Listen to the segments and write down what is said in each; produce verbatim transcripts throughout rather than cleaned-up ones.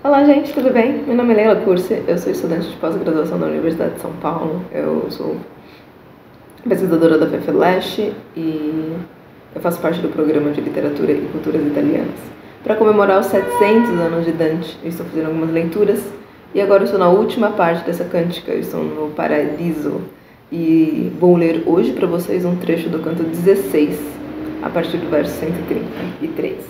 Olá, gente, tudo bem? Meu nome é Leila Cursi, eu sou estudante de pós-graduação da Universidade de São Paulo. Eu sou pesquisadora da FEFELESH e eu faço parte do programa de Literatura e Culturas Italianas. Para comemorar os setecentos anos de Dante, eu estou fazendo algumas leituras e agora eu estou na última parte dessa cântica, eu estou no Paradiso e vou ler hoje para vocês um trecho do canto dezesseis, a partir do verso cento e trinta e três.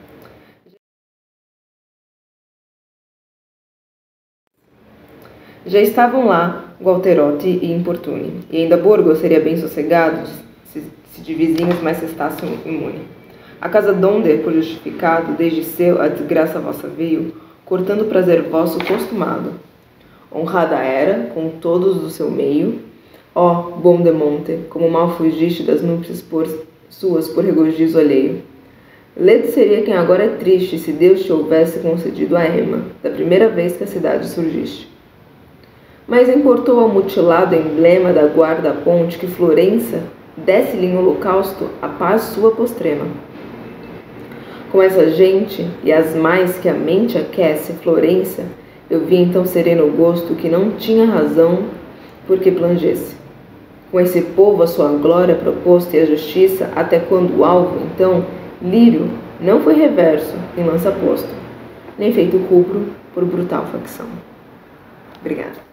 Já estavam lá Gualterotti e Importune, e ainda Borgo seria bem sossegado se, se de vizinhos mais restasse imune. A casa donde, por justificado, desde seu a desgraça vossa veio, cortando o prazer vosso costumado. Honrada era, com todos do seu meio, ó, bom de monte, como mal fugiste das núpcias por, suas por regozijo alheio. Ledo seria quem agora é triste se Deus te houvesse concedido a ema, da primeira vez que a cidade surgiste. Mas importou ao mutilado emblema da guarda à ponte que Florença desse-lhe em holocausto a paz sua postrema. Com essa gente e as mais que a mente aquece, Florença, eu vi então sereno gosto que não tinha razão por que plangesse. Com esse povo a sua glória proposta e a justiça, até quando o alvo, então, lírio, não foi reverso em lança posto, nem feito cubro por brutal facção. Obrigada.